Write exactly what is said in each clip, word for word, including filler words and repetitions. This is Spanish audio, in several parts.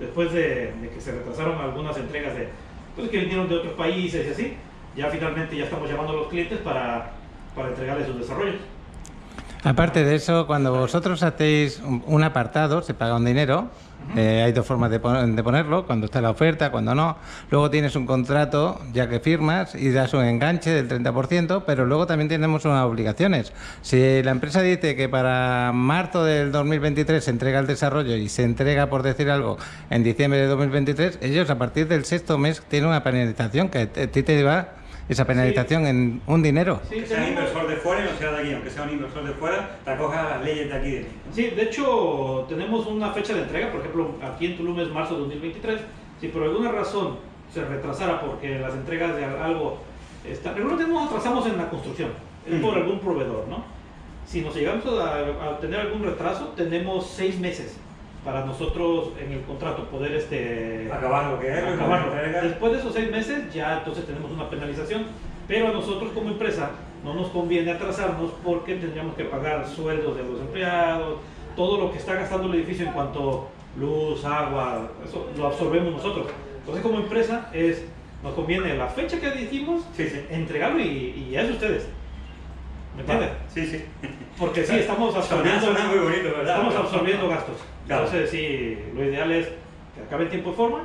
después de, de que se retrasaron algunas entregas de, pues, que vinieron de otros países y así, ya finalmente ya estamos llamando a los clientes para, para entregarles sus desarrollos. Aparte de eso, cuando vosotros hacéis un apartado, se paga un dinero. Uh-huh. eh, hay dos formas de, pon de ponerlo, cuando está la oferta, cuando no. Luego tienes un contrato, ya que firmas, y das un enganche del treinta por ciento, pero luego también tenemos unas obligaciones. Si la empresa dice que para marzo del dos mil veintitrés se entrega el desarrollo y se entrega, por decir algo, en diciembre de dos mil veintitrés, ellos a partir del sexto mes tienen una penalización que a ti te va... esa penalización sí. en un dinero. Sí, que sea un inversor de fuera y no sea de aquí, aunque sea un inversor de fuera, te acoja a las leyes de aquí de aquí. Sí, de hecho tenemos una fecha de entrega, por ejemplo, aquí en Tulum es marzo de dos mil veintitrés. Si por alguna razón se retrasara porque las entregas de algo están, regularmente nos atrasamos en la construcción, es por algún proveedor, ¿no? Si nos llegamos a, a tener algún retraso, tenemos seis meses para nosotros en el contrato poder este acabar lo que es, acabarlo. Después de esos seis meses ya entonces tenemos una penalización, pero a nosotros como empresa no nos conviene atrasarnos porque tendríamos que pagar sueldos de los empleados, todo lo que está gastando el edificio en cuanto luz, agua, eso lo absorbemos nosotros. Entonces como empresa es, nos conviene la fecha que dijimos, sí, sí. entregarlo y, y es ustedes. ¿Me entiendes? Sí, sí. Porque sí, estamos absorbiendo, suena muy bonito, ¿verdad? Estamos absorbiendo gastos. Claro. Entonces sí, lo ideal es que acabe en tiempo y forma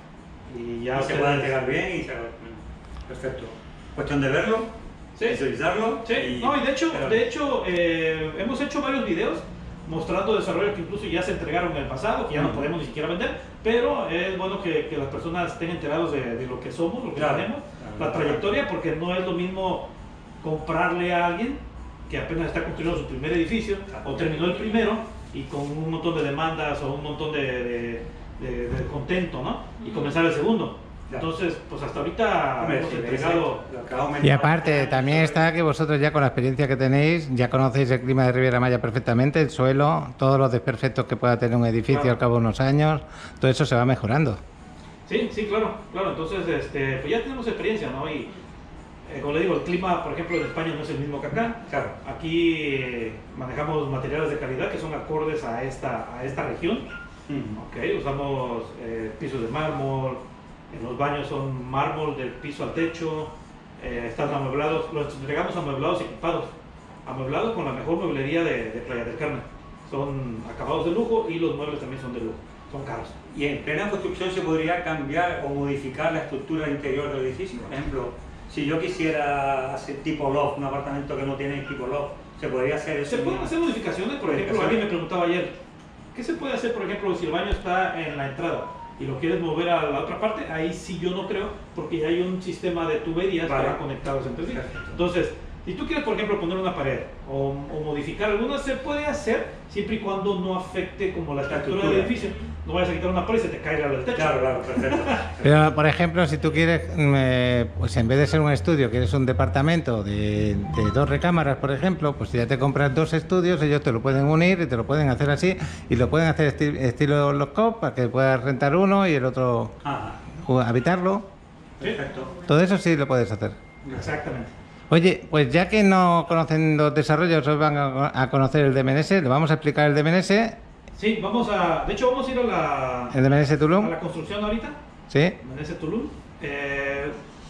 y ya y se pueda entregar bien y se... Perfecto. Cuestión de verlo, sí. visualizarlo. Sí, y... no, y de hecho, Pero... de hecho eh, hemos hecho varios videos mostrando desarrollos que incluso ya se entregaron en el pasado, que ya mm. no podemos ni siquiera vender, pero es bueno que, que las personas estén enterados de, de lo que somos, lo que claro. tenemos, claro. la trayectoria, porque no es lo mismo comprarle a alguien que apenas está construyendo su primer edificio claro. o terminó el primero y con un montón de demandas o un montón de, de, de, de contento, ¿no? Y comenzar el segundo. Claro. Entonces, pues hasta ahorita Hombre, hemos sí, entregado... Y aparte, también está que vosotros ya con la experiencia que tenéis, ya conocéis el clima de Riviera Maya perfectamente, el suelo, todos los desperfectos que pueda tener un edificio claro. al cabo de unos años, todo eso se va mejorando. Sí, sí, claro, claro. Entonces, este, pues ya tenemos experiencia, ¿no? Y eh, como le digo, el clima, por ejemplo, en España no es el mismo que acá. Claro. Aquí eh, manejamos materiales de calidad que son acordes a esta, a esta región. Mm. Okay, usamos eh, pisos de mármol, en los baños son mármol del piso al techo, eh, están amueblados, los entregamos amueblados y equipados, amueblados con la mejor mueblería de, de Playa del Carmen. Son acabados de lujo y los muebles también son de lujo, son caros. ¿Y en plena construcción se podría cambiar o modificar la estructura interior del edificio? Por ejemplo, si yo quisiera hacer tipo loft, un apartamento que no tiene tipo loft, ¿se podría hacer eso? Se pueden hacer modificaciones, por ejemplo, alguien me preguntaba ayer, ¿qué se puede hacer, por ejemplo, si el baño está en la entrada y lo quieres mover a la otra parte? Ahí sí yo no creo, porque ya hay un sistema de tuberías vale. que van conectados entre sí. Entonces, si tú quieres, por ejemplo, poner una pared o, o modificar alguna, se puede hacer siempre y cuando no afecte como la estructura del edificio. No vayas a quitar una pared y se te caiga del techo. Claro, claro, perfecto. Pero, por ejemplo, si tú quieres, eh, pues en vez de ser un estudio, quieres un departamento de, de dos recámaras, por ejemplo, pues si ya te compras dos estudios, ellos te lo pueden unir y te lo pueden hacer así, y lo pueden hacer esti estilo los C O P, para que puedas rentar uno y el otro Ajá. habitarlo. Perfecto. Todo eso sí lo puedes hacer. Exactamente. Oye, pues ya que no conocen los desarrollos, os van a, a conocer el D M N S, le vamos a explicar el D M N S. Sí, vamos a... De hecho, vamos a ir a la... ¿El D M N S Tulum? A la construcción ahorita. Sí. D M N S Tulum. Eh,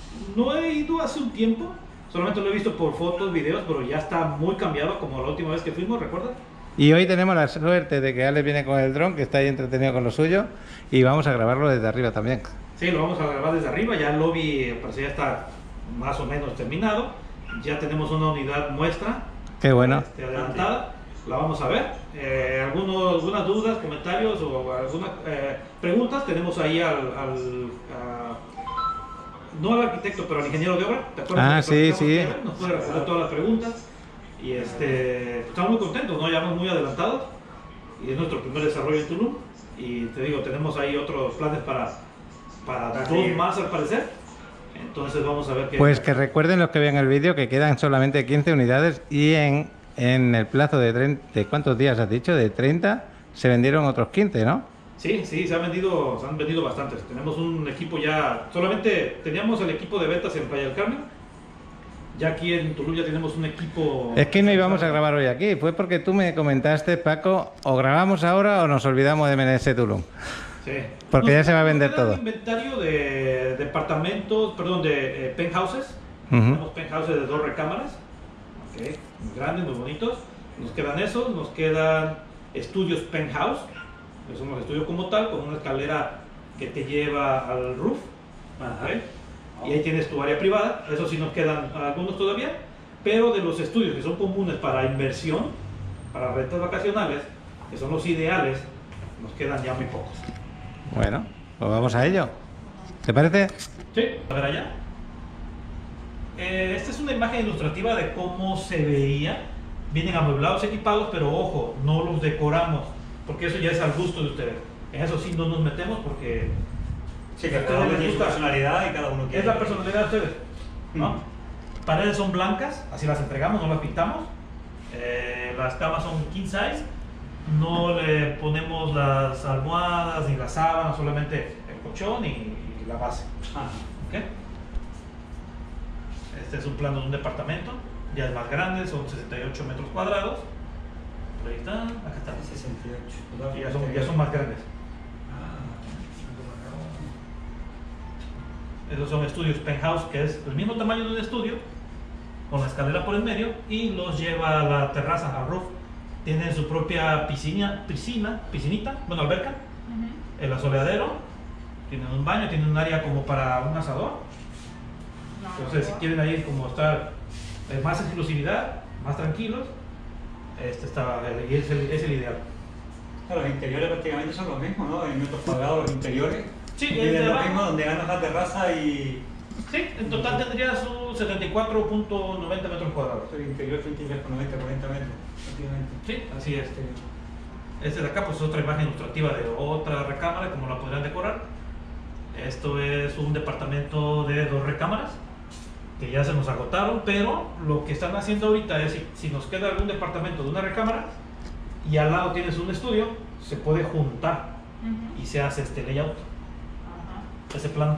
no he ido hace un tiempo, solamente lo he visto por fotos, videos, pero ya está muy cambiado como la última vez que fuimos, ¿recuerdas? Y hoy tenemos la suerte de que Alex viene con el dron, que está ahí entretenido con lo suyo, y vamos a grabarlo desde arriba también. Sí, lo vamos a grabar desde arriba, ya el lobby parece ya está más o menos terminado. Ya tenemos una unidad muestra. Qué bueno. Este, adelantada. La vamos a ver. Eh, algunos, algunas dudas, comentarios o algunas eh, preguntas tenemos ahí al, al a, no al arquitecto, pero al ingeniero de obra. ¿Te acuerdas? Ah, sí, sí. Nos puede responder todas las preguntas. Y este, estamos muy contentos, ¿no? Ya vamos muy adelantados. Y es nuestro primer desarrollo en Tulum. Y te digo, tenemos ahí otros planes para, para dos más al parecer. Entonces vamos a ver qué... Pues que recuerden los que vean el vídeo que quedan solamente quince unidades y en, en el plazo de treinta, ¿de cuántos días has dicho? De treinta, se vendieron otros quince, ¿no? Sí, sí, se han vendido, se han vendido bastantes. Tenemos un equipo ya, solamente teníamos el equipo de ventas en Playa del Carmen. Ya aquí en Tulum ya tenemos un equipo... Es que no íbamos a grabar hoy aquí, fue porque tú me comentaste, Paco, o grabamos ahora o nos olvidamos de M N S Tulum. Sí. Porque Nos- ya se va a nos vender queda todo. un inventario de departamentos, perdón, de eh, penthouses. Ujú. Tenemos penthouses de dos recámaras, okay, muy grandes, muy bonitos. Nos quedan esos, nos quedan estudios penthouse, que son los estudios como tal, con una escalera que te lleva al roof. Ajá. Okay. Y ahí tienes tu área privada, eso sí nos quedan algunos todavía, pero de los estudios que son comunes para inversión, para rentas vacacionales, que son los ideales, nos quedan ya muy pocos. Bueno, pues vamos a ello. ¿Te parece? Sí, a ver allá. Eh, esta es una imagen ilustrativa de cómo se veía. Vienen amueblados, equipados, pero ojo, no los decoramos, porque eso ya es al gusto de ustedes. En eso sí no nos metemos porque Sí, que a cada ustedes uno les tiene su gusta. personalidad y cada uno quiere. Es la personalidad de ustedes, ¿no? Mm. Paredes son blancas, así las entregamos, no las pintamos. Eh, las camas son king size, no le ponemos las almohadas ni las sábanas, solamente el colchón y, y la base. Ah, ¿Ok? Este es un plano de un departamento, ya es más grande, son sesenta y ocho metros cuadrados. Por ahí está, acá está. sesenta y ocho. Y ya son, ya son más grandes. Esos son estudios penthouse, que es el mismo tamaño de un estudio, con la escalera por el medio, y los lleva a la terraza, al roof. Tienen su propia piscina, piscina, piscinita, bueno, alberca, el asoleadero, tienen un baño, tienen un área como para un asador. Entonces, si quieren ahí como estar eh, más exclusividad, más tranquilos, este está, y es el, es el ideal. Claro, los interiores prácticamente son los mismos, ¿no? En metros cuadrados, los interiores. Sí, Y el de es lo abajo. mismo donde ganas la terraza y Sí, en total tendría sus setenta y cuatro punto noventa metros cuadrados. el interior treinta y tres con noventa, cuarenta metros, prácticamente. Sí, así es. Este de acá pues es otra imagen ilustrativa de otra recámara, como la podrían decorar. Esto es un departamento de dos recámaras que ya se nos agotaron, pero lo que están haciendo ahorita es si, si nos queda algún departamento de una recámara y al lado tienes un estudio, se puede juntar y se hace este layout, ese plano.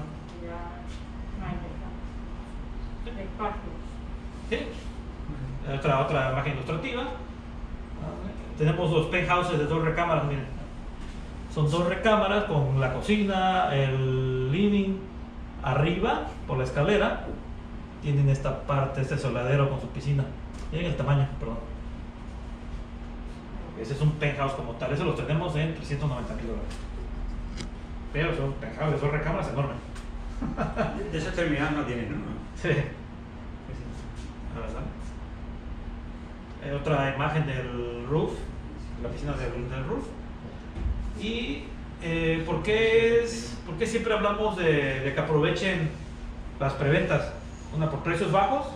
¿Sí? Otra, otra imagen ilustrativa. Tenemos los penthouses de dos recámaras, miren. Son dos recámaras con la cocina, el living, arriba por la escalera. Tienen esta parte, este soladero con su piscina. Miren el tamaño, perdón. Ese es un penthouse como tal. Ese los tenemos en trescientos noventa mil dólares. Pero son penthouses de dos recámaras enormes. De esos terminados no tienen, ¿no? Sí. La verdad. Eh, otra imagen del roof, la piscina del, del roof. Y eh, ¿por, qué es, ¿por qué siempre hablamos de, de que aprovechen las preventas? Una, por precios bajos,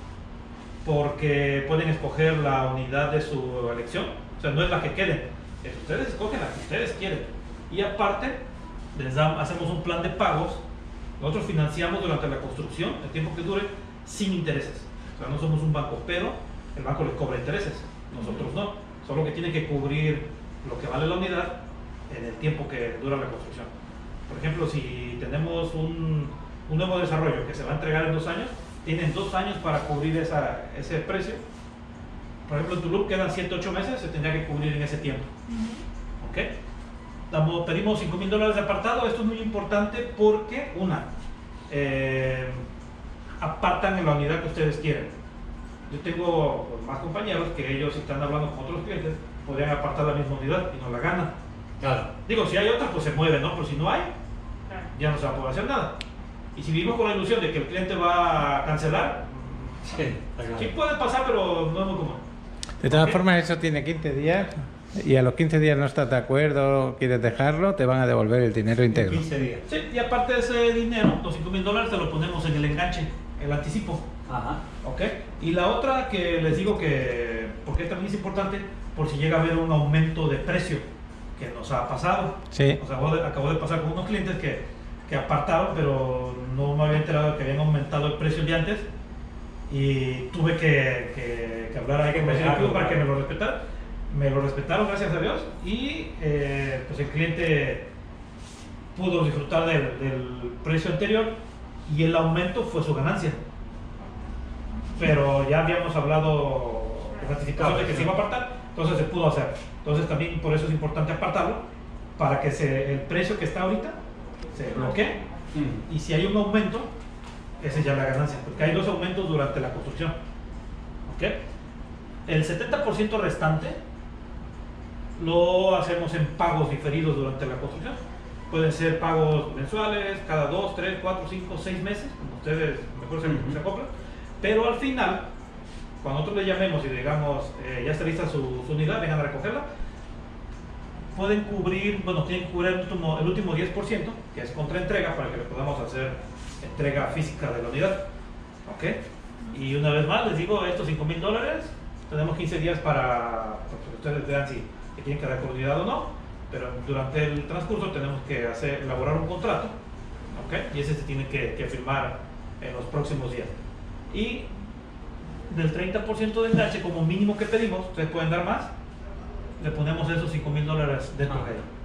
porque pueden escoger la unidad de su elección, o sea, no es la que queden, es ustedes escogen la que ustedes quieren. Y aparte, les dan, hacemos un plan de pagos. Nosotros financiamos durante la construcción, el tiempo que dure, sin intereses. O sea, no somos un banco, pero el banco les cobra intereses, nosotros no. Solo que tienen que cubrir lo que vale la unidad en el tiempo que dura la construcción. Por ejemplo, si tenemos un, un nuevo desarrollo que se va a entregar en dos años, tienen dos años para cubrir esa, ese precio. Por ejemplo, en Tulum quedan siete ocho meses, se tendría que cubrir en ese tiempo. ¿Ok? Damos, pedimos cinco mil dólares de apartado. Esto es muy importante porque, una, eh, apartan en la unidad que ustedes quieren. Yo tengo pues, más compañeros que ellos, si están hablando con otros clientes, podrían apartar la misma unidad y no la ganan. Claro. Digo, si hay otra, pues se mueve, ¿no? Pero si no hay, ya no se va a poder hacer nada. Y si vivimos con la ilusión de que el cliente va a cancelar, Sí, está claro. sí puede pasar, pero no es muy común. De todas Ok. formas, eso tiene quince días y a los quince días no estás de acuerdo, quieres dejarlo, te van a devolver el dinero íntegro. quince días. Sí, y aparte de ese dinero, los cinco mil dólares te lo ponemos en el enganche, el anticipo. Ajá. ¿Ok? Y la otra que les digo que, porque también es importante, por si llega a haber un aumento de precio que nos ha pasado. Sí. O sea, acabo de, acabo de pasar con unos clientes que, que apartaron, pero no me había enterado de que habían aumentado el precio de antes. Y tuve que, que, que hablar ahí con el ejecutivo para que me lo respetaran. Me lo respetaron, gracias a Dios. Y eh, pues el cliente pudo disfrutar del, del precio anterior y el aumento fue su ganancia. Pero ya habíamos hablado con anticipación de que se iba a apartar, entonces se pudo hacer. Entonces también por eso es importante apartarlo, para que se, el precio que está ahorita se bloquee, Mm. y si hay un aumento, esa ya es la ganancia, porque hay dos aumentos durante la construcción. ¿Ok? El setenta por ciento restante lo hacemos en pagos diferidos durante la construcción. Pueden ser pagos mensuales, cada dos, tres, cuatro, cinco, seis meses, como ustedes mejor se, Uh-huh. se acoplan. Pero al final, cuando nosotros le llamemos y digamos, eh, ya está lista su, su unidad, vengan a recogerla, pueden cubrir, bueno, tienen que cubrir el último, el último diez por ciento, que es contra entrega, para que le podamos hacer entrega física de la unidad. ¿Ok? Y una vez más, les digo, estos cinco mil dólares, tenemos quince días para, para que ustedes vean si que quieren quedar con unidad o no, pero durante el transcurso tenemos que hacer, elaborar un contrato, ¿ok? Y ese se tiene que, que firmar en los próximos días. Y del treinta por ciento de enganche como mínimo que pedimos, ustedes pueden dar más, le ponemos esos cinco mil dólares dentro Ah. de ello.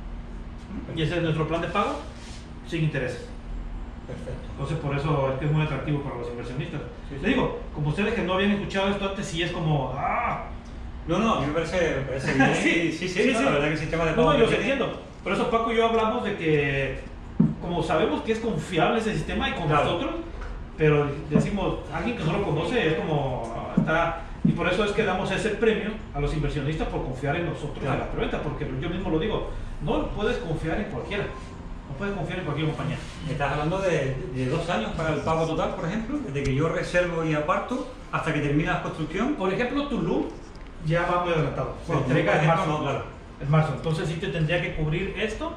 Y ese es nuestro plan de pago sin intereses. Perfecto. Entonces por eso es que es muy atractivo para los inversionistas. Sí, sí. Le digo, como ustedes que no habían escuchado esto antes, sí es como, ¡ah! No, no, a mí me parece, me parece bien. Sí, sí, sí, sí, no, sí. la verdad que el sistema de No, pago no, que yo tiene- entiendo. Por eso Paco y yo hablamos de que, como sabemos que es confiable ese sistema y con Claro. nosotros, pero decimos, alguien que no lo conoce es como, ah, está... Y por eso es que damos ese premio a los inversionistas por confiar en nosotros Claro. en la preventa, porque yo mismo lo digo, no puedes confiar en cualquiera, no puedes confiar en cualquier compañía. Estás hablando de, de dos años para el pago total, por ejemplo, desde que yo reservo y aparto hasta que termina la construcción. Por ejemplo, Tulum ya va muy adelantado. Se Bueno, entrega por en ejemplo, marzo. no, claro. En marzo. Entonces sí te tendría que cubrir esto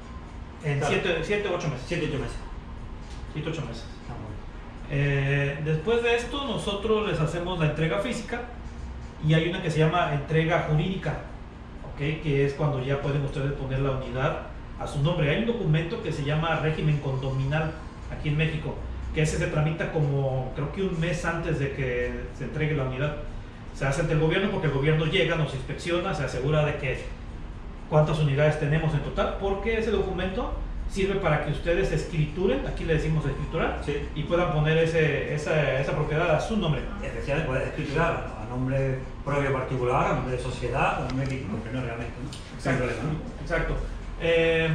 en Claro. siete u ocho meses. siete ocho meses. siete u ocho meses. Ah, bueno. Eh, después de esto, nosotros les hacemos la entrega física y hay una que se llama entrega jurídica, ¿ok? Que es cuando ya pueden ustedes poner la unidad a su nombre. Hay un documento que se llama régimen condominal aquí en México, que ese se tramita como creo que un mes antes de que se entregue la unidad. Se hace ante el gobierno porque el gobierno llega, nos inspecciona, se asegura de que cuántas unidades tenemos en total, porque ese documento sirve para que ustedes escrituren, aquí le decimos escriturar, Sí. y puedan poner ese, esa, esa propiedad a su nombre. Especialmente puedes escriturar a nombre propio particular, a nombre de sociedad, a nombre de quien compre, no realmente, ¿no? Sin Exacto. problema, ¿no? Exacto. Eh,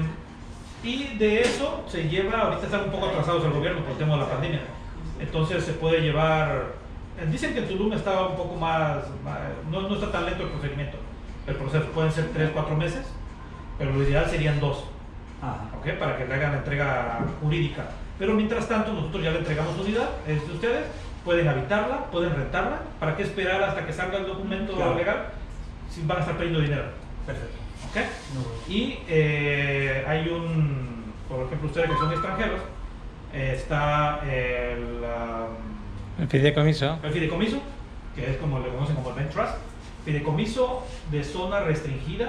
y de eso se lleva, ahorita están un poco atrasados el gobierno por el tema de la pandemia, entonces se puede llevar, eh, dicen que en Tulum está un poco más, más- no, no está tan lento el procedimiento, el proceso pueden ser tres cuatro meses, pero lo ideal serían dos. Ajá. ¿Ok? Para que le hagan la entrega jurídica. Pero mientras tanto, nosotros ya le entregamos su unidad, es de ustedes, pueden habitarla, pueden rentarla. ¿Para qué esperar hasta que salga el documento Claro. legal si van a estar perdiendo dinero? Perfecto. ¿Ok? No, bueno. Y eh, hay un, por ejemplo, ustedes que son extranjeros, eh, está el, um, El fideicomiso. el fideicomiso, que es como le conocen como el Bank Trust, fideicomiso de zona restringida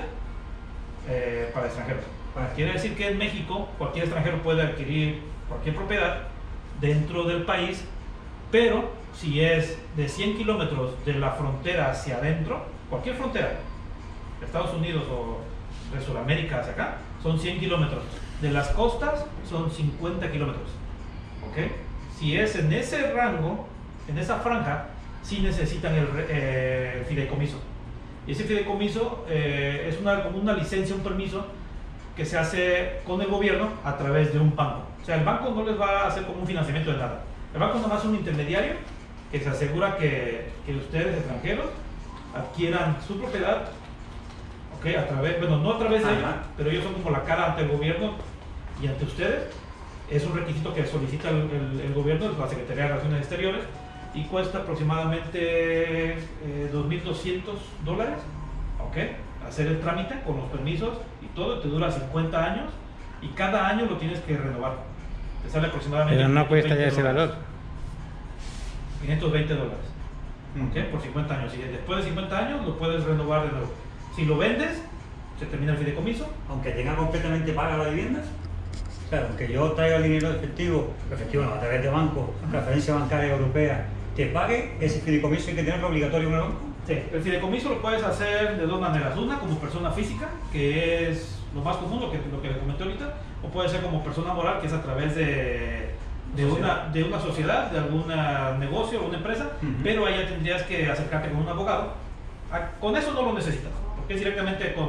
eh, para extranjeros. Quiere decir que en México cualquier extranjero puede adquirir cualquier propiedad dentro del país, pero si es de cien kilómetros de la frontera hacia adentro, cualquier frontera, de Estados Unidos o de Sudamérica hacia acá, son cien kilómetros. De las costas son cincuenta kilómetros. ¿Ok? Si es en ese rango, en esa franja, sí necesitan el, re- eh, el fideicomiso. Y ese fideicomiso eh, es una, como una licencia, un permiso que se hace con el gobierno a través de un banco. O sea, el banco no les va a hacer como un financiamiento de nada. El banco nomás es un intermediario que se asegura que, que ustedes, extranjeros, adquieran su propiedad, ¿ok? A través, bueno, no a través de Ajá. ellos, pero ellos son como la cara ante el gobierno y ante ustedes. Es un requisito que solicita el, el- el gobierno, la Secretaría de Relaciones Exteriores, y cuesta aproximadamente eh, dos mil doscientos dólares, ¿ok? Hacer el trámite con los permisos y todo, te dura cincuenta años y cada año lo tienes que renovar. Te sale aproximadamente Pero no cuesta ya ese dólares. valor. quinientos veinte dólares, ¿ok? Por cincuenta años. Y después de cincuenta años lo puedes renovar de nuevo. Si lo vendes, se termina el fideicomiso. Aunque tenga completamente paga la vivienda, claro, aunque yo traiga el dinero efectivo, efectivo no, a través de banco, transferencia bancaria europea, te pague, ese fideicomiso hay que tenerlo obligatorio en el banco. Sí, el fideicomiso lo puedes hacer de dos maneras. Una, como persona física, que es lo más común, lo que, lo que le comenté ahorita, o puede ser como persona moral, que es a través de, de, una, de una sociedad, de algún negocio o una empresa, Ujú. pero ahí ya tendrías que acercarte con un abogado. Ah, Con eso no lo necesitas, porque es directamente con,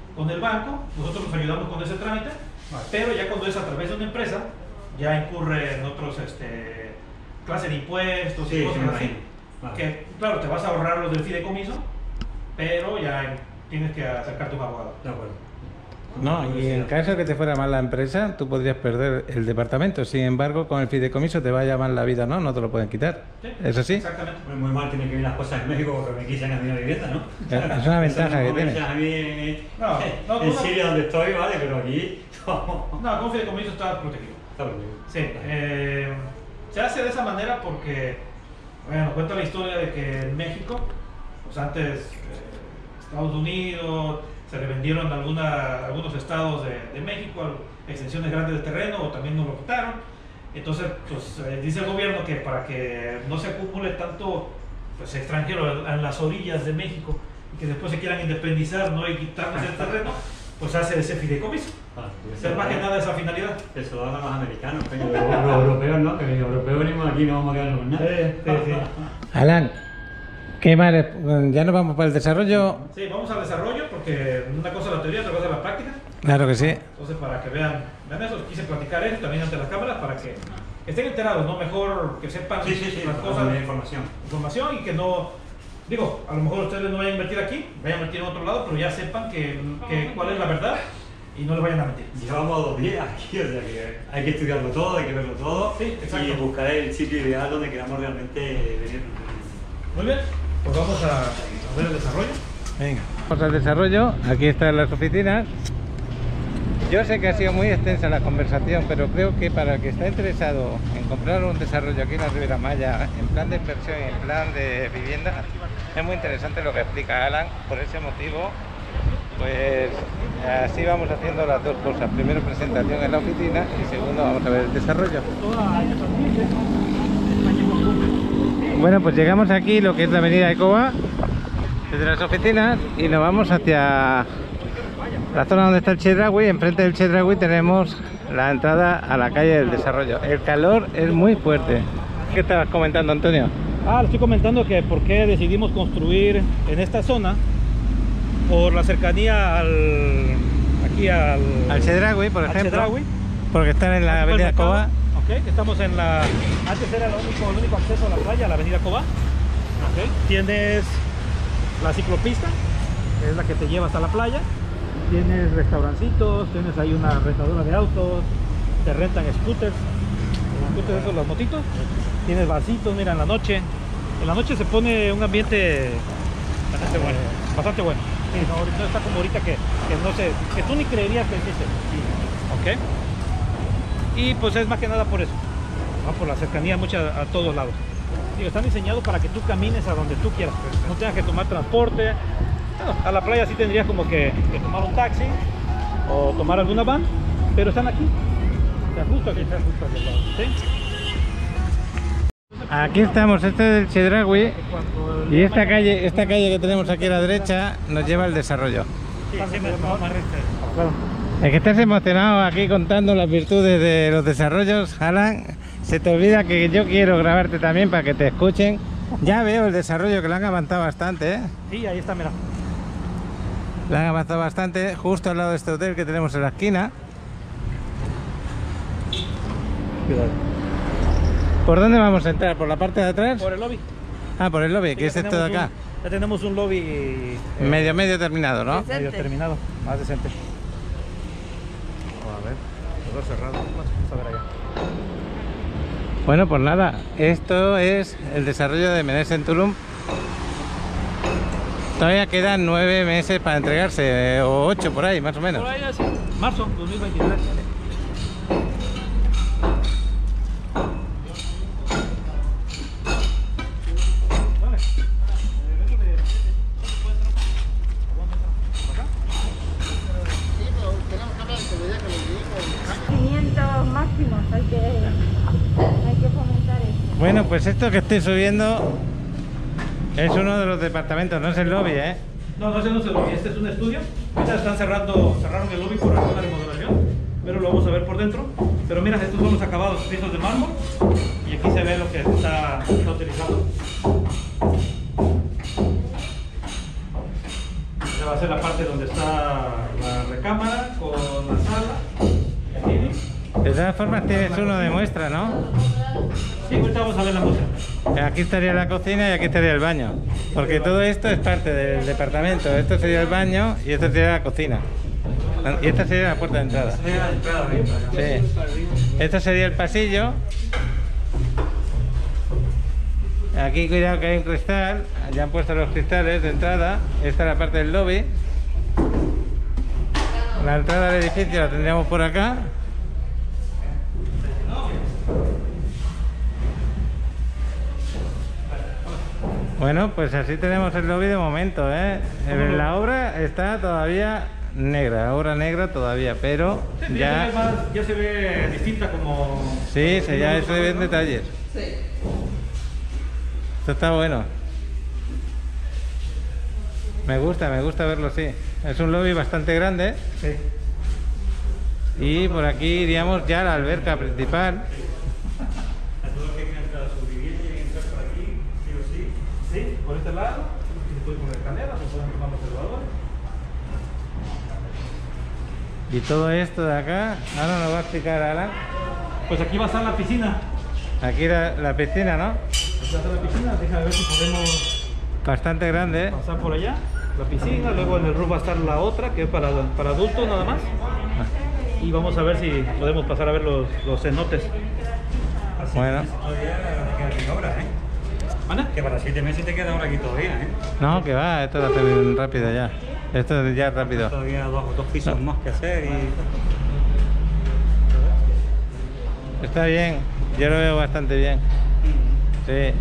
con el banco, nosotros los ayudamos con ese trámite, vale. Pero ya cuando es a través de una empresa, ya incurre en otros este, clases de impuestos sí, y cosas sí, así. Vale. Que claro, te vas a ahorrar los del fideicomiso, pero ya tienes que acercarte a un abogado. De acuerdo. No, y en caso de que te fuera mal la empresa, tú podrías perder el departamento. Sin embargo, con el fideicomiso te vaya mal la vida, ¿no? No te lo pueden quitar. Sí, ¿Es así? Exactamente. Pues muy mal tiene que ver las cosas en México porque me quitan a mí la vivienda, ¿no? Es una ventaja que tiene. A mí en, no, no, en no, Siria donde estoy, vale, pero aquí... No, con un fideicomiso está protegido. Está protegido. Sí, eh, se hace de esa manera porque, bueno, cuenta la historia de que en México, pues antes eh, Estados Unidos... se revendieron alguna, algunos estados de, de México, extensiones grandes de terreno, o también nos lo quitaron. Entonces, pues eh, dice el gobierno que para que no se acumule tanto pues, extranjero en, en las orillas de México y que después se quieran independizar, ¿no? Y quitarnos el terreno, pues hace ese fideicomiso. Ah, es más que nada esa finalidad. Que se lo hagan los americanos, pero los, los europeos no, que los europeos venimos aquí y no vamos a quedarnos con nada. Sí, sí, sí. Alan, ¿qué más? ¿Ya nos vamos para el desarrollo? Sí, vamos al desarrollo porque una cosa es la teoría, otra cosa es la práctica. Claro que sí. Entonces, para que vean, vean eso, quise platicar eso también ante las cámaras para que estén enterados, ¿no? Mejor que sepan sí, sí, sí, las cosas, de información. información y que no, digo, a lo mejor ustedes no vayan a invertir aquí, vayan a invertir en otro lado, pero ya sepan que, que cuál es la verdad y no les vayan a mentir. Llevamos dos días aquí, o sea que hay que estudiarlo todo, hay que verlo todo sí, y buscar el sitio ideal donde queramos realmente venir. Muy bien. Pues vamos a, a ver el desarrollo. Venga, vamos al desarrollo. Aquí están las oficinas. Yo sé que ha sido muy extensa la conversación, pero creo que para el que está interesado en comprar un desarrollo aquí en la Riviera Maya, en plan de inversión y en plan de vivienda, es muy interesante lo que explica Alan. Por ese motivo, pues así vamos haciendo las dos cosas. Primero presentación en la oficina y segundo vamos a ver el desarrollo. Bueno, pues llegamos aquí, lo que es la avenida de Coba, desde las oficinas, y nos vamos hacia la zona donde está el Chedraui. Enfrente del Chedraui tenemos la entrada a la calle del desarrollo. El calor es muy fuerte. ¿Qué estabas comentando, Antonio? Ah, le estoy comentando que por qué decidimos construir en esta zona, por la cercanía al... aquí al... al Chedraui, por ejemplo. Chedraui, porque están en la avenida Coba. Okay, que estamos en la... Antes era el único, el único acceso a la playa, a la avenida Coba. Okay. Tienes la ciclopista, que es la que te lleva hasta la playa. Tienes restaurancitos, tienes ahí una rentadora de autos, te rentan scooters, los scooters esos, las motitos. Tienes barcitos, mira, en la noche. En la noche se pone un ambiente bastante bueno. Eh, bastante bueno. Sí, no, no está como ahorita que, que no sé, que tú ni creerías que existe. Ok. Y pues es más que nada por eso, ¿no? Por la cercanía mucha a todos lados. Digo, están diseñados para que tú camines a donde tú quieras, no tengas que tomar transporte. Bueno, a la playa sí tendrías como que, que tomar un taxi o tomar alguna van, pero están aquí, te justo aquí, están justo aquí al lado, ¿sí? Aquí estamos, este es el Chedraui, y esta calle, esta calle que tenemos aquí a la derecha nos lleva al desarrollo. Sí, sí, me claro. Es que estás emocionado aquí contando las virtudes de los desarrollos, Alan. Se te olvida que yo quiero grabarte también para que te escuchen. Ya veo el desarrollo que lo han avanzado bastante, ¿eh? Sí, ahí está, mira. Lo han avanzado bastante, justo al lado de este hotel que tenemos en la esquina. Cuidado. ¿Por dónde vamos a entrar? ¿Por la parte de atrás? Por el lobby. Ah, por el lobby, sí, que es esto de acá. Un, ya tenemos un lobby... Eh, medio, medio terminado, ¿no? Decente. Medio terminado, más decente. A ver, todo cerrado. Vamos a ver allá. Bueno, pues nada, esto es el desarrollo de Menes en Tulum. Todavía quedan nueve meses para entregarse, eh, o ocho por ahí, más o menos. Por ahí, sí. Marzo dos mil veintitrés. Máximos, hay que, hay que fomentar eso. Bueno, pues esto que estoy subiendo es uno de los departamentos, no es el lobby, ¿eh? No, no, ese no es el lobby, este es un estudio. Ahorita están cerrando, cerraron el lobby por alguna remodelación, pero lo vamos a ver por dentro. Pero mira, estos son los acabados, pisos de mármol, y aquí se ve lo que está, está utilizando. va a ser la parte donde está la recámara con la sala, el living. De todas formas tienes uno de muestra, ¿no? Sí, ahorita vamos a ver la muestra. Aquí estaría la cocina y aquí estaría el baño. Porque todo esto es parte del departamento. Esto sería el baño y esto sería la cocina. Y esta sería la puerta de entrada. Sí. Esto sería el pasillo. Aquí cuidado que hay un cristal. Ya han puesto los cristales de entrada. Esta es la parte del lobby. La entrada del edificio la tendríamos por acá. Bueno, pues así tenemos el lobby de momento, ¿eh? La obra está todavía negra, la obra negra todavía, pero sí, ya... Ya, más, ya se ve distinta como... Sí, se, ya se ven detalles. Sí. Esto está bueno. Me gusta, me gusta verlo así. Es un lobby bastante grande. Sí. Y por aquí iríamos ya a la alberca principal. Sí, por este lado, se puede poner canela, se pueden tomar los elevadores. Y todo esto de acá, ahora nos va a explicar Alan. Pues aquí va a estar la piscina. Aquí la, la piscina, ¿no? Aquí va a estar la piscina, déjame ver si podemos Bastante grande, ¿eh? pasar por allá. La piscina, luego en el roof va a estar la otra, que es para, para adultos nada más. Y vamos a ver si podemos pasar a ver los, los cenotes. Así Bueno. que todavía te quedan sin obras, ¿eh? ¿Ana? Que para siete meses te queda ahora aquí todavía, ¿eh? No, que va, esto lo hace rápido ya. Esto ya es rápido. Todavía dos, dos pisos No. más que hacer y... Está bien, yo lo veo bastante bien. Sí.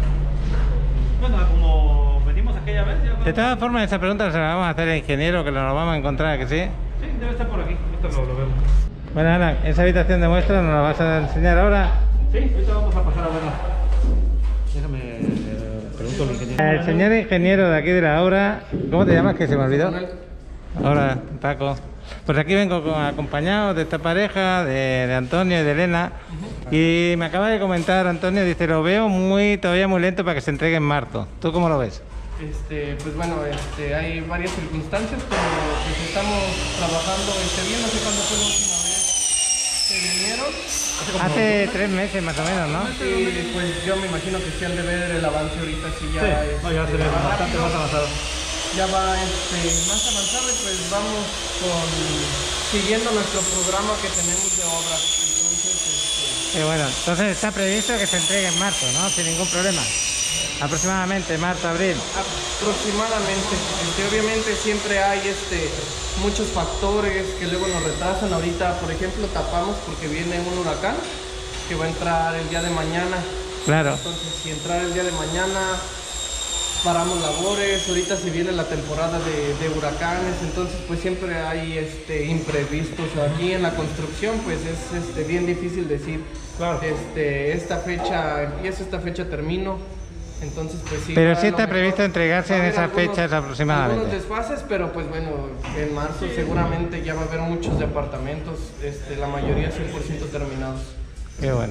Bueno, como venimos aquella vez, ya De todas formas, esa pregunta se la vamos a hacer al ingeniero, que lo nos vamos a encontrar, ¿que sí? sí, debe estar por aquí, ahorita lo, lo vemos. Bueno, Alan, esa habitación de muestra nos la vas a enseñar ahora. Sí, ahorita vamos a pasar a verla. Déjame, eh, pregunto al ingeniero. El señor ingeniero de aquí de la obra, ¿cómo te llamas? Que se me olvidó. Hola, Paco. Pues aquí vengo con- acompañado de esta pareja, de, de Antonio y de Elena. Y me acaba de comentar Antonio, dice, lo veo muy todavía muy lento para que se entregue en marzo. ¿Tú cómo lo ves? Este, pues bueno, este, hay varias circunstancias, pero pues estamos trabajando este, bien. No sé cuándo fue la última vez que vinieron. Hace tres meses más o menos, ¿no? Y pues yo me imagino que sí han de ver el avance ahorita, sí ya, Sí, este, no, ya se ve va bastante rápido, más avanzado. ya va este, más avanzado y pues vamos con, siguiendo nuestro programa que tenemos de obra. Entonces, este, Qué bueno, entonces está previsto que se entregue en marzo, ¿no? Sin ningún problema. Aproximadamente marzo, abril. aproximadamente. Este, obviamente siempre hay este, muchos factores que luego nos retrasan. Ahorita, por ejemplo, tapamos porque viene un huracán que va a entrar el día de mañana. Claro. Entonces, si entrar el día de mañana, paramos labores. Ahorita si viene la temporada de, de huracanes, entonces pues siempre hay este, imprevistos. Aquí en la construcción pues es este, bien difícil decir, Claro. este, esta fecha empiezo, esta fecha termino. Entonces pues sí. Pero va a sí lo está mejor- previsto entregarse va a en haber esas algunos- fechas aproximadamente. Algunos desfases, pero pues bueno, en marzo seguramente ya va a haber muchos departamentos, este, la mayoría cien por ciento terminados. Qué bueno.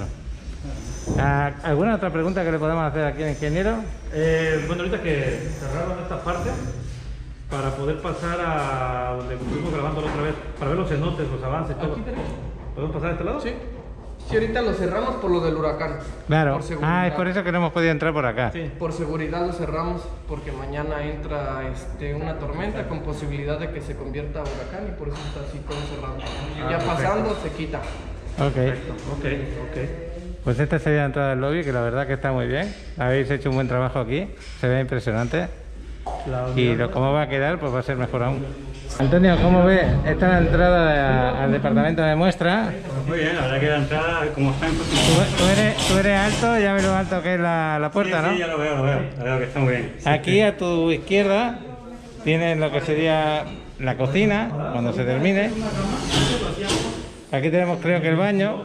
Ah, ¿alguna otra pregunta que le podemos hacer aquí al ingeniero? Eh, bueno, ahorita que cerraron esta parte, para poder pasar a donde estuvimos grabando la otra vez, para ver los cenotes, los avances, todo. Aquí tenemos. ¿Podemos pasar a este lado? Sí. Sí, ahorita lo cerramos por lo del huracán. Claro. Por seguridad. Ah, es por eso que no hemos podido entrar por acá. Sí. Por seguridad lo cerramos porque mañana entra este, una tormenta con posibilidad de que se convierta a huracán y por eso está así todo cerrado. Ah, ya perfecto. pasando se quita. Ok. Perfecto, ok, ok. Pues esta sería la entrada del lobby, que la verdad que está muy bien. Habéis hecho un buen trabajo aquí. Se ve impresionante. La Y unidad- lo, cómo va a quedar, pues va a ser mejor aún. Antonio, ¿cómo ves? Esta es la entrada a- al departamento de muestra. Pues muy bien, la verdad que la entrada, como está en Tú, tú eres, tú eres alto, ya ves lo alto que es la, la puerta, sí, ¿no? sí, ya lo veo, lo veo, lo veo que está muy bien. Sí, Aquí sí. a tu izquierda tienes lo que sería la cocina, cuando se termine. Aquí tenemos creo que el baño.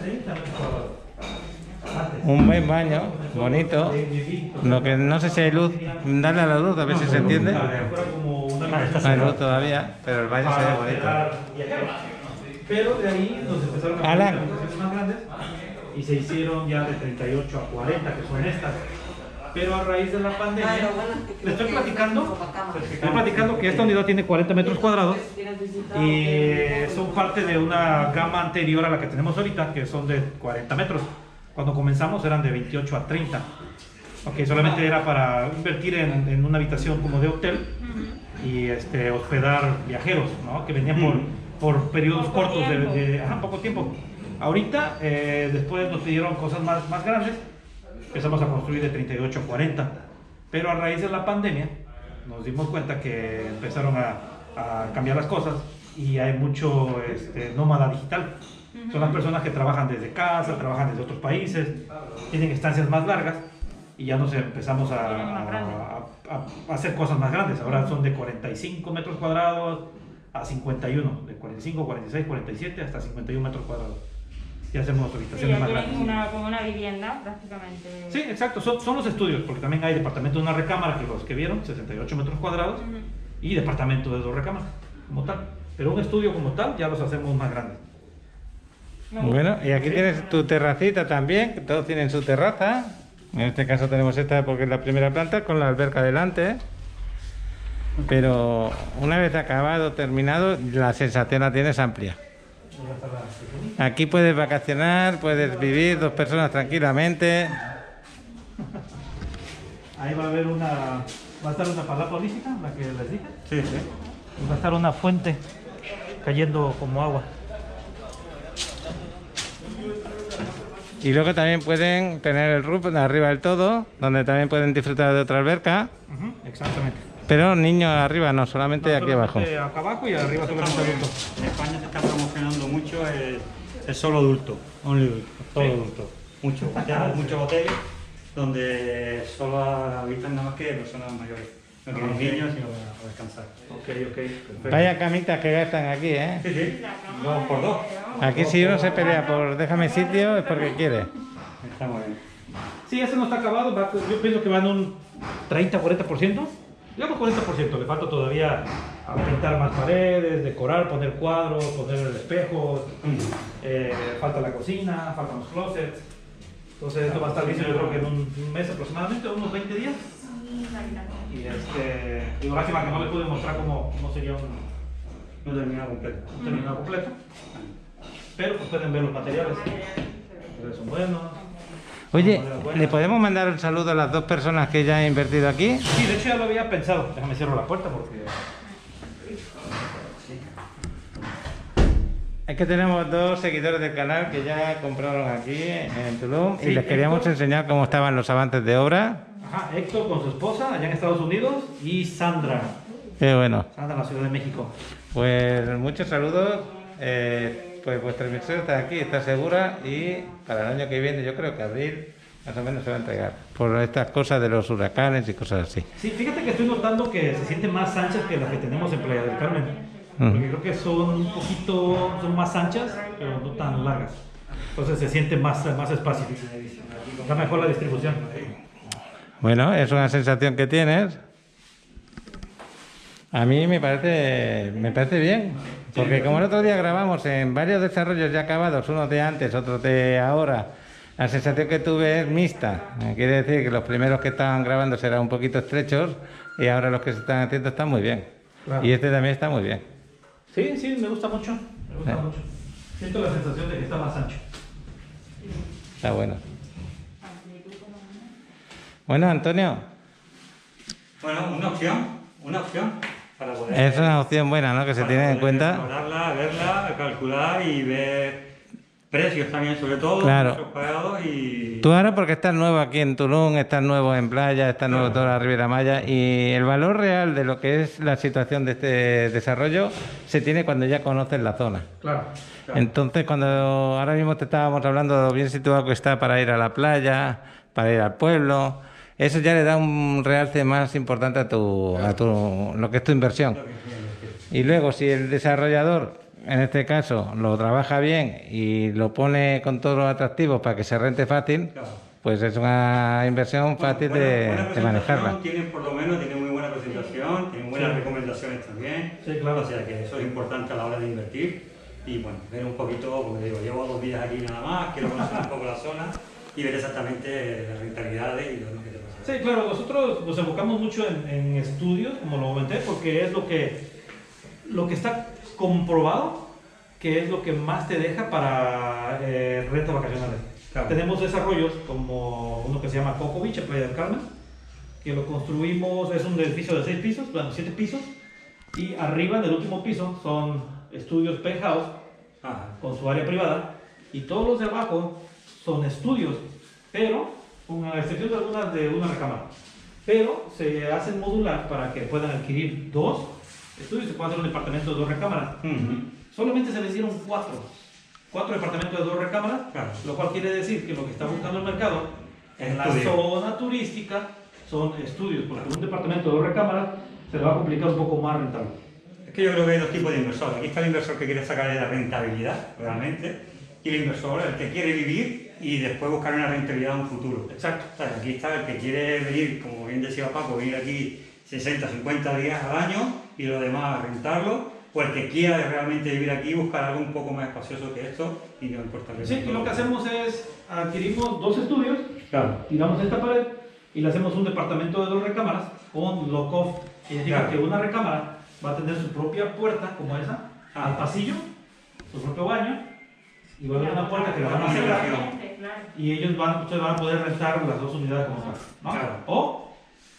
Un buen baño, bonito. Lo que no sé si hay luz, darle a la luz a ver si se entiende. Fuera como una No hay luz todavía, pero el baño se ve bonito. Pero de ahí nos empezaron a Alan. poner habitaciones más grandes y se hicieron ya de treinta y ocho a cuarenta, que son estas. pero a raíz de la pandemia, le estoy platicando, estoy platicando que esta unidad tiene cuarenta metros cuadrados y son parte de una gama anterior a la que tenemos ahorita, que son de cuarenta metros. Cuando comenzamos eran de veintiocho a treinta. Ok, solamente era para invertir en, en una habitación como de hotel y este, hospedar viajeros, ¿no? Que venían por, por periodos poco cortos de, tiempo. de ajá, poco tiempo. Ahorita, eh, después nos pidieron cosas más, más grandes, empezamos a construir de treinta y ocho a cuarenta, pero a raíz de la pandemia nos dimos cuenta que empezaron a, a cambiar las cosas y hay mucho este, nómada digital. Son las personas que trabajan desde casa, trabajan desde otros países, tienen estancias más largas y ya nos empezamos a, a, a, a hacer cosas más grandes. Ahora son de cuarenta y cinco metros cuadrados a cincuenta y uno, de cuarenta y cinco, cuarenta y seis, cuarenta y siete hasta cincuenta y uno metros cuadrados. Ya hacemos Sí, habitaciones ya más tienen grandes. una, como una vivienda prácticamente. Sí, exacto, son, son los estudios, porque también hay departamento de una recámara, que los que vieron, sesenta y ocho metros cuadrados, Ujú. y departamento de dos recámaras, como tal. Pero un estudio como tal ya los hacemos más grandes. Me gusta. Bueno, y aquí tienes tu terracita también, que todos tienen su terraza. En este caso tenemos esta porque es la primera planta con la alberca delante. Pero una vez acabado, terminado, la sensación la tienes amplia. Aquí puedes vacacionar, puedes vivir dos personas tranquilamente. Ahí va a haber una, va a estar una palapa holística, la que les dije. Sí, sí. Y va a estar una fuente cayendo como agua. Y luego también pueden tener el roof de arriba del todo, donde también pueden disfrutar de otra alberca. Ujú, exactamente. Pero niños arriba, no, solamente No, aquí abajo. solamente acá abajo y arriba solamente adulto. En España se está promocionando mucho el, el solo adulto, only adulto, solo Sí. adulto. Mucho, ya, muchos hoteles donde solo habitan nada más que personas mayores. No tienen Ah, ok. niños sino para, para descansar. Ok, ok, perfecto. Vaya camitas que gastan aquí, ¿eh? Sí, sí, dos por dos. Aquí si uno se pelea por déjame sitio es porque quiere. Está muy bien. Sí, ese no está acabado, va- yo pienso que van un treinta a cuarenta por ciento. Digamos cuarenta por ciento, le falta todavía a pintar más paredes, decorar, poner cuadros, poner espejos, eh, falta la cocina, faltan los closets. Entonces esto va a estar listo yo creo que en un, un mes aproximadamente, unos veinte días. Y este, digo, lástima que no les pude mostrar cómo, cómo sería un, No termina completo. un terminado completo. Pero pues pueden ver los materiales, Entonces, son buenos. Oye, son maderas buenas. ¿le podemos mandar un saludo a las dos personas que ya han invertido aquí? Sí, de hecho ya lo había pensado. Déjame cierro la puerta porque... Es que tenemos dos seguidores del canal que ya compraron aquí en Tulum y Sí, les queríamos Héctor. enseñar cómo estaban los avances de obra. Ajá, Héctor con su esposa allá en Estados Unidos y Sandra, Qué bueno. Sandra en la Ciudad de México. Pues muchos saludos. Eh, pues vuestra inversión está aquí, está segura y para el año que viene, yo creo que abril, más o menos se va a entregar. Por estas cosas de los huracanes y cosas así. Sí, fíjate que estoy notando que se sienten más anchas que las que tenemos en Playa del Carmen. Ujú. Porque creo que son un poquito, son más anchas, pero no tan largas. Entonces se siente más, más espacio. Está mejor la distribución. Bueno, es una sensación que tienes. A mí me parece, me parece bien, porque como el otro día grabamos en varios desarrollos ya acabados, unos de antes, otros de ahora, la sensación que tuve es mixta. Eh, Quiere decir que los primeros que estaban grabando serán un poquito estrechos y ahora los que se están haciendo están muy bien. Claro. Y este también está muy bien. Sí, sí, me gusta mucho. Me gusta Eh. mucho. Siento la sensación de que está más ancho. Está bueno. Bueno, Antonio, Bueno, una opción, una opción para poder... es una opción buena, ¿no? Que se para tiene en poder cuenta. Explorarla, verla, calcular y ver precios también, sobre todo, Claro. metros cuadrados y... Tú ahora porque estás nuevo aquí en Tulum, estás nuevo en playa, estás nuevo en toda la Riviera Maya y el valor real de lo que es la situación de este desarrollo se tiene cuando ya conoces la zona. Claro. Claro. Entonces, cuando ahora mismo te estábamos hablando de lo bien situado que está para ir a la playa, para ir al pueblo, eso ya le da un realce más importante a tu, a tu lo que es tu inversión. Y luego, si el desarrollador, en este caso, lo trabaja bien y lo pone con todos los atractivos para que se rente fácil, Claro. pues es una inversión fácil Buena- de, buena de presentación, manejarla. Tienen por lo menos tienen muy buena presentación, tienen buenas Sí. recomendaciones también. Sí, claro. O sea que eso es importante a la hora de invertir. Y bueno, ver un poquito, como digo, llevo dos días aquí nada más, quiero conocer un poco la zona y ver exactamente las rentabilidades y lo que te pasa. Sí, claro, nosotros nos enfocamos mucho en, en estudios, como lo comenté, porque es lo que, lo que está comprobado que es lo que más te deja para eh, rentas vacacionales. Claro. Tenemos desarrollos como uno que se llama Coco Beach, en Playa del Carmen, que lo construimos, es un edificio de seis pisos, bueno, siete pisos, y arriba en el último piso son estudios penthouse, Ajá. con su área privada, y todos los de abajo son estudios, pero con la excepción de algunas de una recámara. Pero se hacen modular para que puedan adquirir dos estudios, se puede hacer un departamento de dos recámaras. Uh-huh. Solamente se les dieron cuatro, cuatro departamentos de dos recámaras, claro. Lo cual quiere decir que lo que está buscando el mercado en la zona turística son estudios, porque un departamento de dos recámaras se le va a complicar un poco más rentable. Es que yo creo que hay dos tipos de inversores. Aquí está el inversor que quiere sacar la rentabilidad, realmente, y el inversor, el que quiere vivir y después buscar una rentabilidad en un futuro. Exacto. O sea, aquí está el que quiere venir, como bien decía Paco, venir aquí sesenta, cincuenta días al año y lo demás rentarlo, o el que quiera realmente vivir aquí y buscar algo un poco más espacioso que esto y no importa. Sí, y lo que hacemos es, adquirimos dos estudios, claro. Tiramos esta pared y le hacemos un departamento de dos recámaras con lock-off. Significa claro. que una recámara va a tener su propia puerta, como esa, ah. al pasillo, su propio baño, y va a haber una puerta que la van a cerrar, y ellos van, ustedes van a poder rentar las dos unidades como tal, ¿no? Claro. O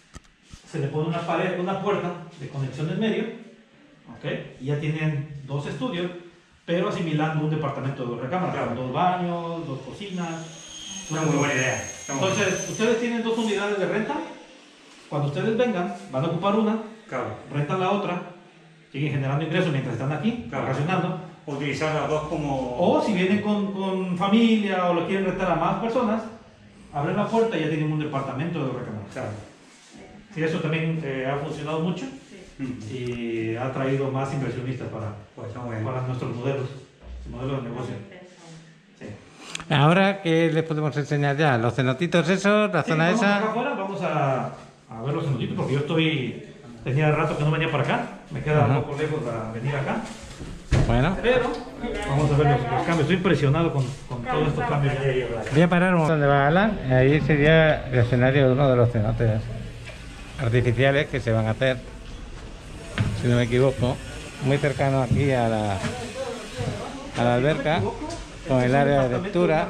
se le pone una pared, una puerta de conexión en medio, ¿okay? Y ya tienen dos estudios, pero asimilando un departamento de dos recámaras, claro. dos baños, dos cocinas. Una muy buena idea. Entonces, ustedes tienen dos unidades de renta. Cuando ustedes vengan, van a ocupar una, claro. rentan la otra, siguen generando ingresos mientras están aquí, claro. vacacionando. Utilizar las dos como... O si vienen con, con familia o lo quieren rentar a más personas, abren la puerta y ya tienen un departamento de dos recámaras. Claro. Sí, eso también eh, ha funcionado mucho sí. y ha traído más inversionistas para, pues, para nuestros modelos, modelos de negocio. Sí. Ahora, ¿qué les podemos enseñar ya? ¿Los cenotitos esos? ¿La sí, zona vamos esa? Acá afuera, vamos a, a ver los cenotitos porque yo estoy... Tenía rato que no venía para acá, me queda uh-huh. un poco lejos a venir acá. Bueno. Pero vamos a ver los, los cambios. Estoy impresionado con, con todos estos cambios. Voy a parar un momento donde va Alan. Ahí sería el escenario de uno de los cenotes artificiales que se van a hacer, si no me equivoco, muy cercano aquí a la, a la alberca, con el área de lectura.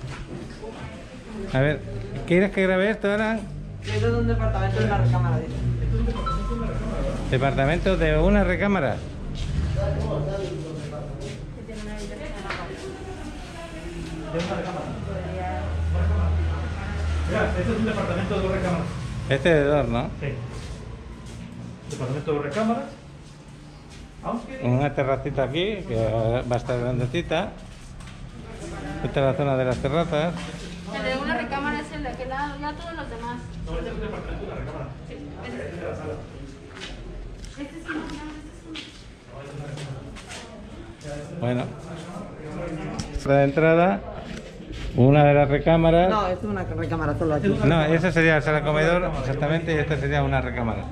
A ver, ¿quieres que grabe esto, Alan? Esto es un departamento de una recámara. ¿Departamento de una recámara? Mira, este es un departamento de dos recámaras. Este es de dos, ¿no? Sí. Departamento de dos recámaras. Una terracita aquí, que va a estar grandecita. Esta es la zona de las terrazas. El de una recámara es el de aquel lado, ya todos los demás. No, este es un departamento de una recámara. Sí, este es de la sala. Este sí, no, este es un... Bueno. De entrada, una de las recámaras. No, es una recámara solo aquí. No, esa sería la sala comedor, exactamente, y esta sería una recámara.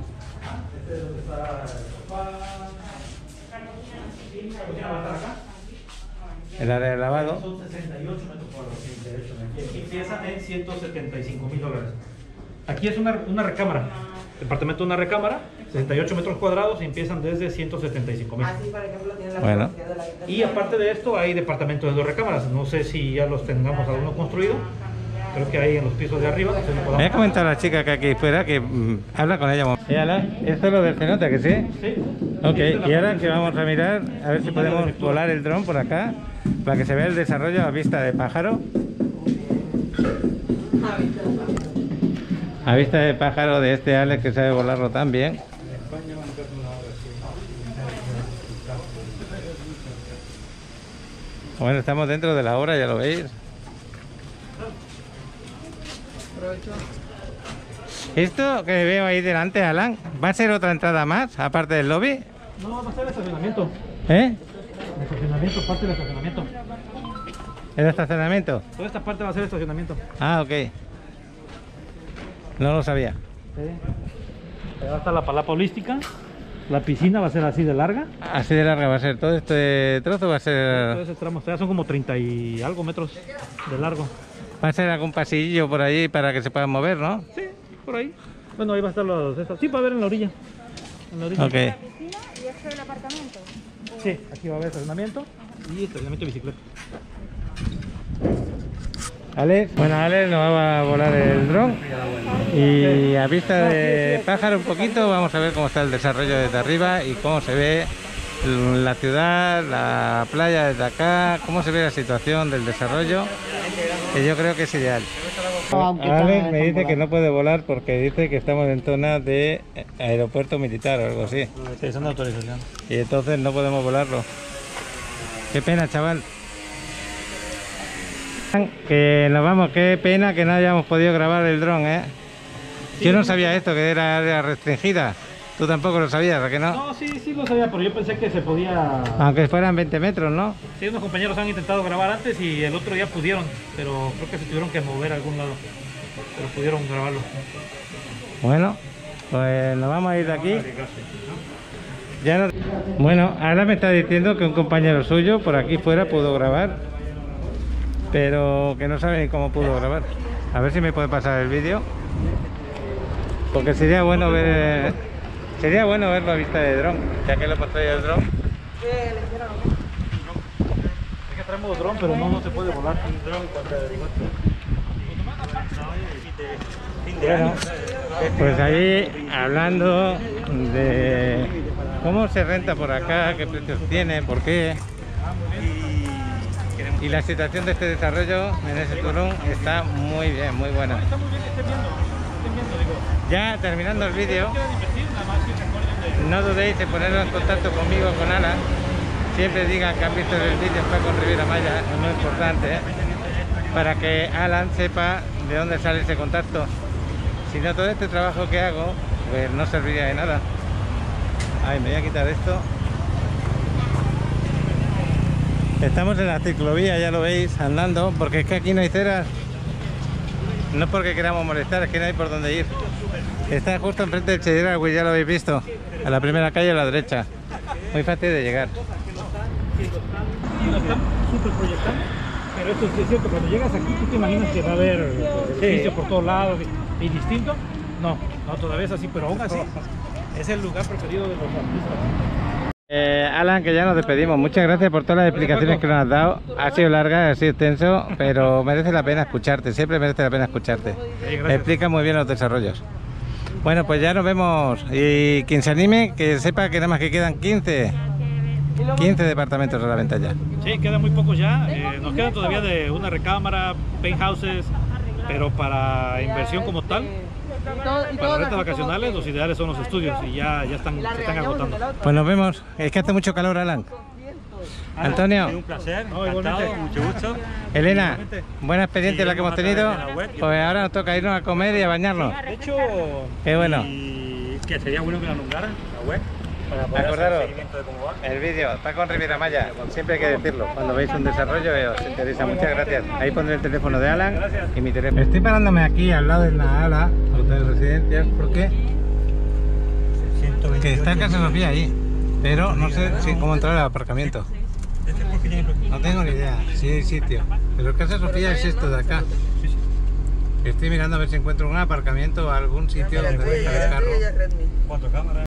El área de lavado. Son sesenta y ocho metros cuadrados. Empiezan en ciento setenta y cinco mil dólares. Aquí es una, una recámara. Departamento de una recámara, sesenta y ocho metros cuadrados y empiezan desde ciento setenta y cinco mil. Así, por ejemplo, tiene la bueno. de la habitación. Y aparte de esto, hay departamentos de dos recámaras. No sé si ya los tengamos alguno construido. Creo que hay en los pisos de arriba. Me había comentado la chica que aquí fuera que mmm, habla con ella. ¿Y ahora? ¿Esto es lo del cenote, que sí? Sí. Ok, y ahora que vamos a mirar, a ver si podemos volar el dron por acá, para que se vea el desarrollo a vista de pájaro. A vista de pájaro de este Alex que sabe volarlo tan bien. Bueno, estamos dentro de la obra, ya lo veis. Esto que veo ahí delante, Alan, ¿va a ser otra entrada más, aparte del lobby? No, va a ser el estacionamiento. ¿Eh? El estacionamiento, parte del estacionamiento. ¿El estacionamiento? Toda esta parte va a ser estacionamiento. Ah, ok. No lo sabía. Sí. Ahí va a estar la palapa holística. La piscina va a ser así de larga. Así de larga va a ser. Todo este trozo va a ser... Todo ese tramo. Ya son como treinta y algo metros de largo. Va a ser algún pasillo por allí para que se puedan mover, ¿no? Sí. por ahí. Bueno, ahí va a estar los... Estos. Sí, va a haber en la orilla. En la orilla. Ok. La piscina y esto es el apartamento. Sí, aquí va a haber estacionamiento y estacionamiento de bicicleta. Alex, bueno, Alex nos va a volar el dron y a vista de pájaro un poquito vamos a ver cómo está el desarrollo desde arriba y cómo se ve la ciudad, la playa desde acá, cómo se ve la situación del desarrollo, que yo creo que es ideal. Alex me dice que no puede volar porque dice que estamos en zona de aeropuerto militar o algo así. Sí, son de autorización. Y entonces no podemos volarlo. Qué pena, chaval. Que nos vamos, qué pena que no hayamos podido grabar el dron, ¿eh? Sí, yo no sabía esto, que era área restringida. Tú tampoco lo sabías, ¿a que no? No, sí, sí lo sabía, pero yo pensé que se podía... Aunque fueran veinte metros, ¿no? Sí, unos compañeros han intentado grabar antes y el otro día pudieron, pero creo que se tuvieron que mover a algún lado. Pero pudieron grabarlo. Bueno, pues nos vamos a ir de aquí. Ya no... Bueno, ahora me está diciendo que un compañero suyo por aquí fuera pudo grabar, pero que no sabe cómo pudo grabar. A ver si me puede pasar el vídeo, porque sería bueno ver sería bueno verlo a vista de dron, ya que lo hemos traído el dron. Es que traemos dron, pero no, no se puede volar. Bueno, pues ahí hablando de cómo se renta por acá, qué precios tiene, por qué. Y la situación de este desarrollo en ese turón está muy bien, muy buena. Está muy bien que estén viendo, estén viendo, digo. Ya terminando el vídeo, no dudéis en poneros en contacto conmigo, con Alan. Siempre digan que han visto el vídeo en Paco Riviera Maya, es muy importante, ¿eh? Para que Alan sepa de dónde sale ese contacto. Si no, todo este trabajo que hago, pues no serviría de nada. Ay, me voy a quitar esto. Estamos en la ciclovía, ya lo veis, andando, porque es que aquí no hay ceras. No es porque queramos molestar, es que no hay por dónde ir. Está justo enfrente del Chedraui, ya lo habéis visto. A la primera calle a la derecha. Muy fácil de llegar. Lo están súper proyectando, pero esto sí es cierto, cuando llegas aquí tú te imaginas que va a haber edificios por todos lados y distinto. No, no, todavía es así, pero aún así es el lugar preferido de los artistas. Eh, Alan, que ya nos despedimos. Muchas gracias por todas las explicaciones que nos has dado. Ha sido larga, ha sido extenso, pero merece la pena escucharte. Siempre merece la pena escucharte. Explica muy bien los desarrollos. Bueno, pues ya nos vemos. Y quien se anime, que sepa que nada más que quedan quince departamentos a la venta ya. Sí, quedan muy pocos ya. Eh, nos quedan todavía de una recámara, penthouses, pero para inversión como tal, para rentas vacacionales, los ideales son los estudios y ya, ya están, se están agotando. Pues nos vemos. Es que hace mucho calor, Alan. Antonio. Un placer, No, encantado, igualmente. mucho gusto. Elena, buena experiencia Sí, la que hemos tenido. a través de la web. Pues ahora nos toca irnos a comer y a bañarnos. De hecho, Qué bueno. Y que sería bueno que la nombraran, la web, para poder Acordaros. hacer seguimiento de cómo va. El vídeo, Paco Riviera Maya, siempre hay que decirlo, cuando veis un desarrollo eh, os interesa. Muchas gracias. Ahí pondré el teléfono de Alan y mi teléfono. Estoy parándome aquí al lado de Nahala, Hotel Residencias, porque que está Casa Sofía ahí, pero no sé si cómo entrar al aparcamiento. No tengo ni idea, si hay sitio, pero Casa Sofía es esto de acá. Estoy mirando a ver si encuentro un aparcamiento o algún sitio donde dejar el carro. Cuatro cámaras.